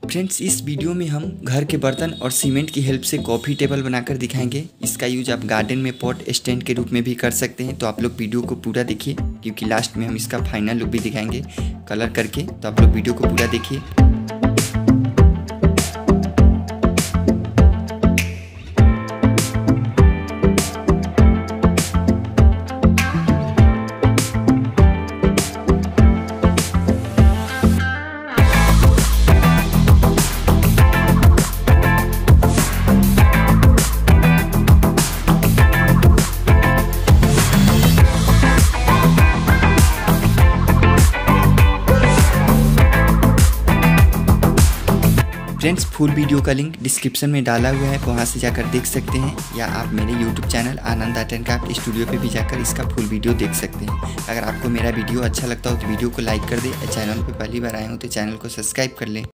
Friends, इस video में हम घर के बर्तन और सीमेंट की हेल्प से कॉफ़ी टेबल बनाकर दिखाएंगे। इसका यूज आप गार्डन में पॉट स्टैंड के रूप में भी कर सकते हैं। तो आप लोग वीडियो को पूरा देखिए, क्योंकि लास्ट में हम इसका फाइनल लुक भी दिखाएंगे कलर करके। तो आप लोग वीडियो को पूरा देखिए। फ्रेंड्स, फुल वीडियो का लिंक डिस्क्रिप्शन में डाला हुआ है, वहाँ से जाकर देख सकते हैं, या आप मेरे YouTube channel Anand art and craft studio पे भी जाकर इसका फुल वीडियो देख सकते हैं। अगर आपको मेरा वीडियो अच्छा लगता हो तो वीडियो को लाइक कर दें। चैनल पे पहली बार आए हो तो चैनल को सब्सक्राइब कर लें।